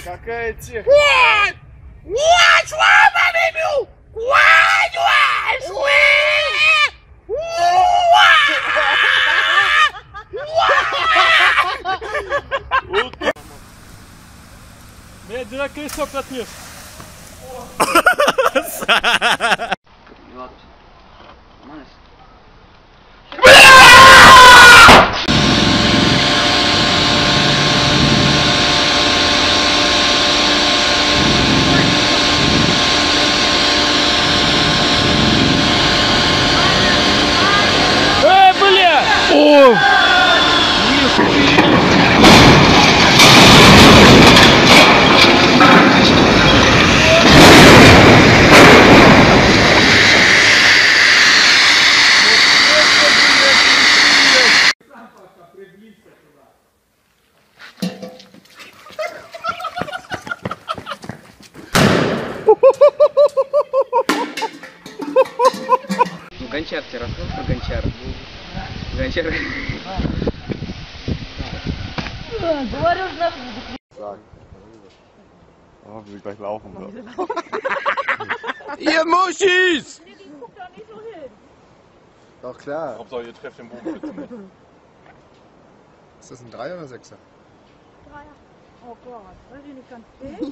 Какая техника? Mais direct колесо катнешь. Бля! О! Ну, Гончар тебе рассказал про Гончара? Гончар... Говорю, нахуй. Oh, wir gleich laufen. Ihr Muschis! Guck doch nicht so hin. Doch klar. Hauptsache ihr trefft den Bogen bitte mit. Ist das ein 3 oder 6er? Dreier. Oh Gott, weiß ich nicht ganz dicht.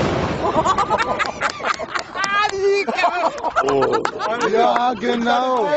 Oh. Ja, genau.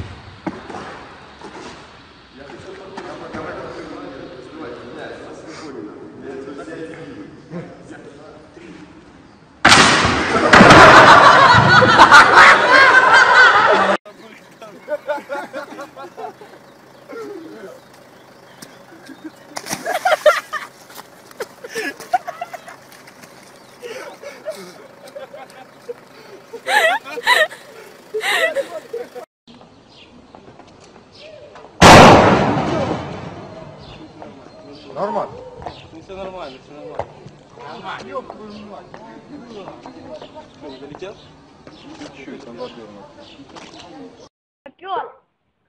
Нормально. Все нормально, все нормально. Что, не долетел? Чуть-чуть, он задернул. Пёр.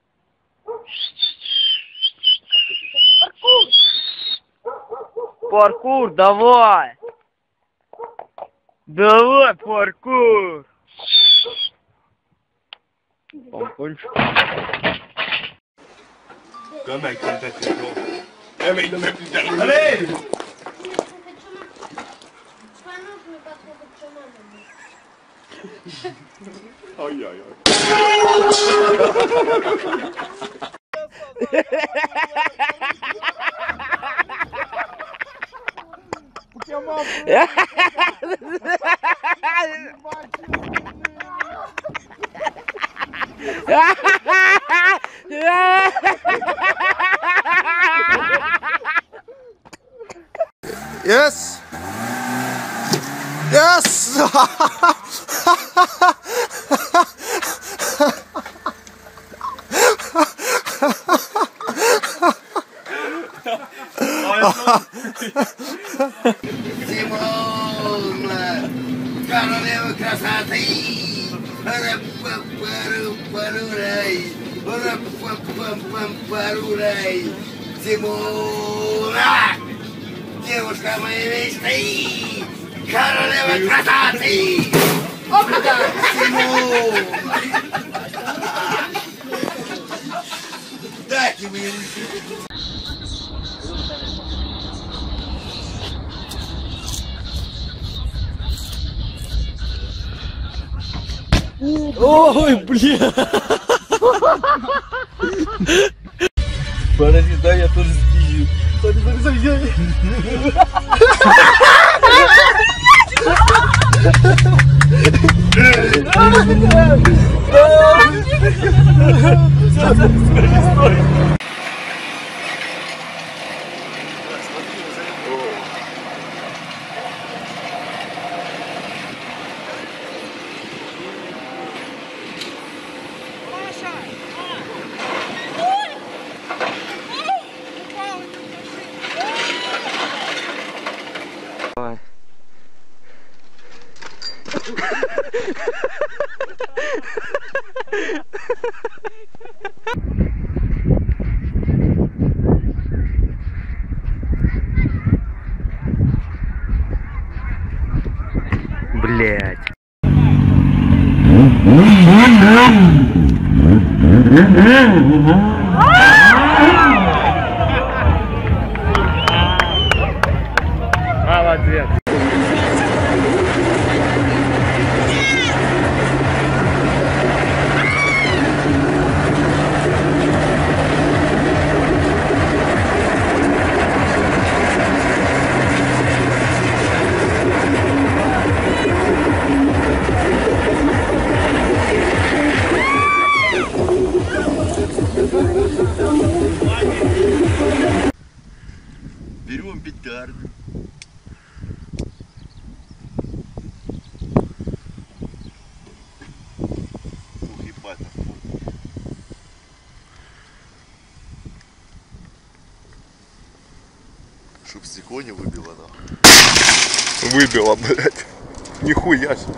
Паркур, давай! Давай, паркур! Помпончик. Comme avec une tête de jour. Eh mais il ne met plus derrière. Allez! Aïe aïe aïe. Yes! Yes! Королева красоты! Симона! Девушка моей мечты! Королева красоты! Симона! Дайте мне Ой, бля! Подожди, да, я тоже сбью. Смотри. Блять. Молодец. Берем петарды. Ух, ебать. Чтоб стекло не выбило, нахуй. Выбило, блядь. Нихуя себе.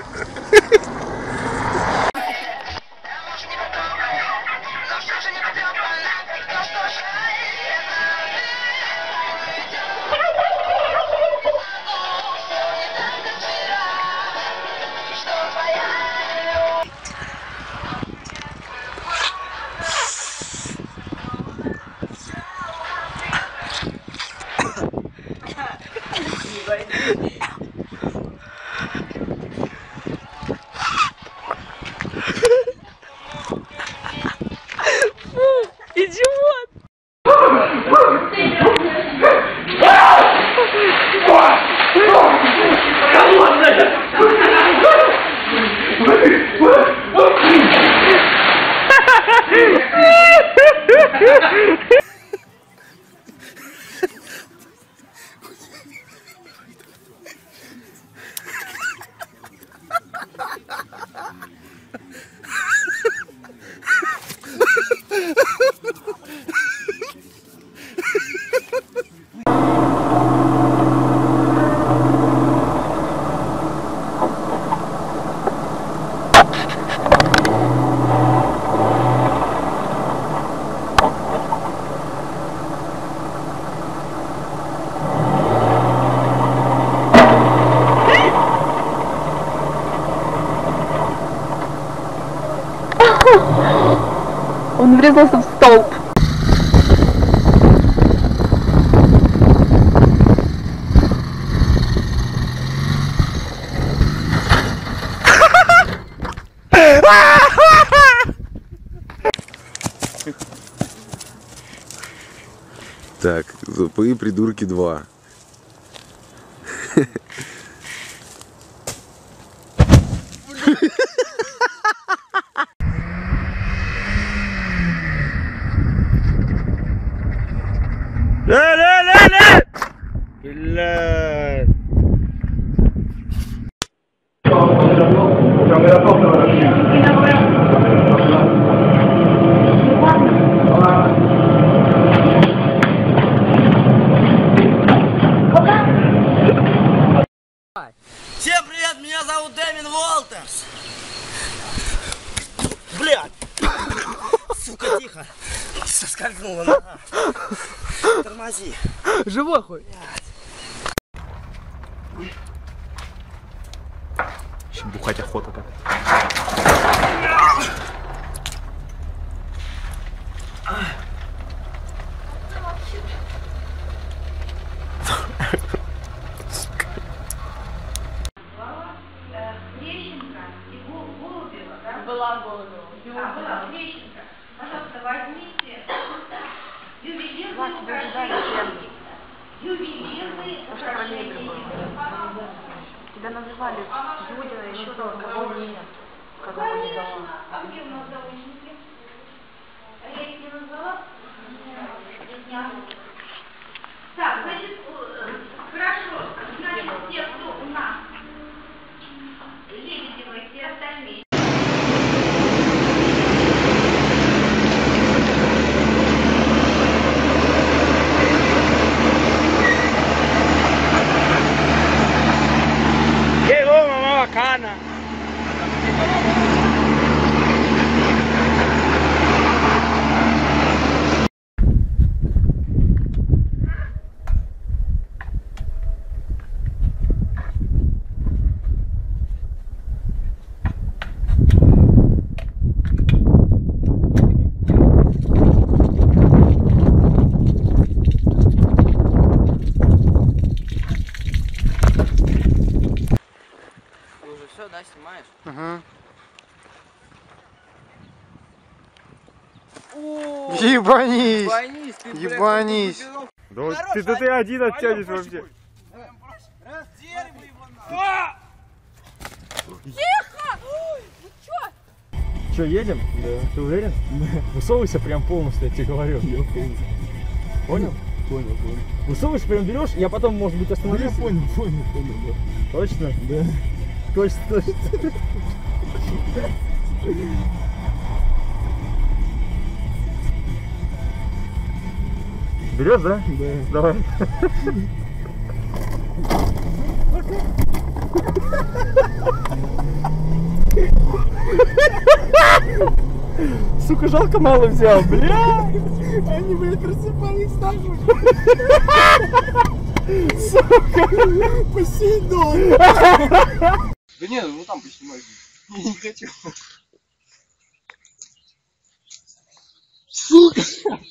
Он врезался в столб. Так, зупы придурки 2. Ля-ля-ля-ля! Блядь. Всем привет, меня зовут Дэмин Уолтерс. Блядь! Сука, тихо. Соскользнула нога. Тормози. Живой хуй. Сейчас бухать охота как. Была Голубева. Была Лещенко. Пожалуйста, возьмите ювелирные украшения. Ювелирные украшения. Тебя называли Юля, еще кого нет. Когда я не дала. А где у нас заочники? Я их не назвала? Нет. Так, значит, хорошо. Значит, те, кто у нас Лебедева, все остальные. Llegó mamá bacana. Все, да, снимаешь? Ага. О, Ебанись! ебанись, ты, блядь, Ебанись! Да вот ты один оттянешь вообще. Че, едем? Да. Ты уверен? Да. Высовывайся прям полностью, я тебе говорю. Я понял. Понял? Понял. Высовывайся, прям берешь, я потом, может быть, остановлюсь. Я понял, да. Точно? Да. Точно. Берешь, да? Да. Давай. Сука, жалко мало взял, бля! Они, блядь, просыпались нахуй! Сука! Посейдон! Да нет, ну там поснимай. Я не хочу. Сука!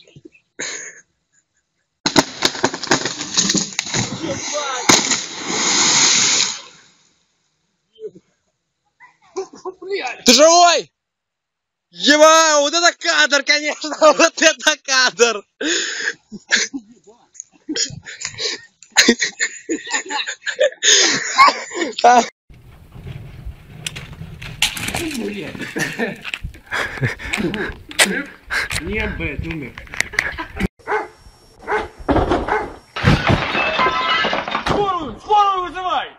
Ты живой? Еба, вот это кадр, конечно, вот это кадр. Не, блядь, умер. Скорую вызывай!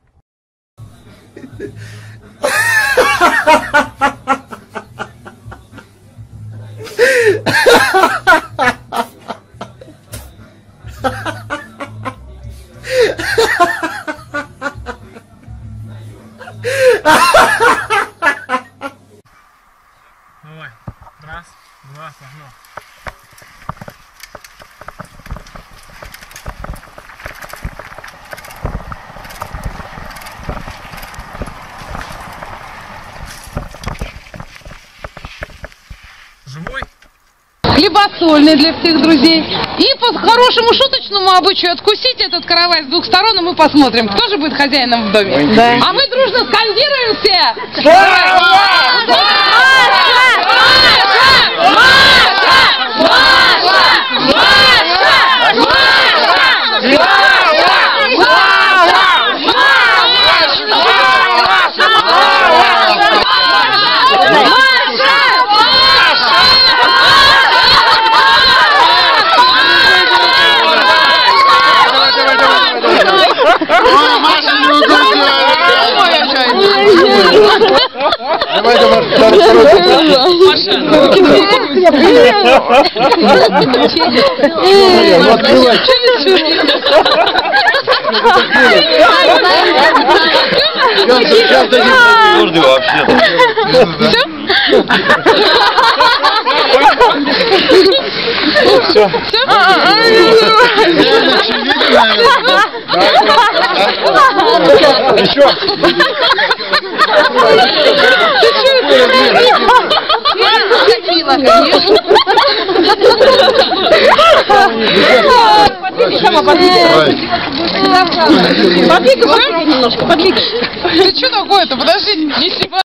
Давай, раз, два, погнал. Живой? Хлебосольный для всех друзей. И по хорошему шуточному обычаю откусить этот каравай с двух сторон, и мы посмотрим, кто же будет хозяином в доме. Да. А мы дружно скандируем все. Давай, Подликай немножко, подликай. Ты что такое-то? Подожди, не